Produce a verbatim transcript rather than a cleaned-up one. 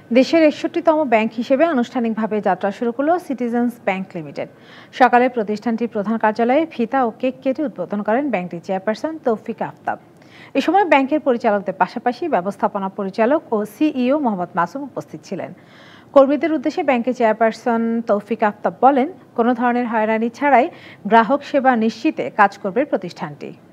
দেশের একষট্টিতম ব্যাংক হিসেবে আনুষ্ঠানিকভাবে যাত্রা শুরু করল সিটিজেন্স ব্যাংক লিমিটেড। সকালে প্রতিষ্ঠানটির প্রধান কার্যালয়ে ফিতা ও কেক কেটে উদ্বোধন করেন ব্যাংকটির চেয়ারপারসন তৌফিক আফতাব। এ সময় ব্যাংকের পরিচালকদের পাশাপাশি ব্যবস্থাপনা পরিচালক ও সিইও মোহাম্মদ মাসুম উপস্থিত ছিলেন। কর্মীদের উদ্দেশ্যে ব্যাংকের চেয়ারপারসন তৌফিক আফতাব বলেন, কোনো ধরনের হয়রানি ছাড়াই গ্রাহক সেবা নিশ্চিতে কাজ করবে প্রতিষ্ঠানটি।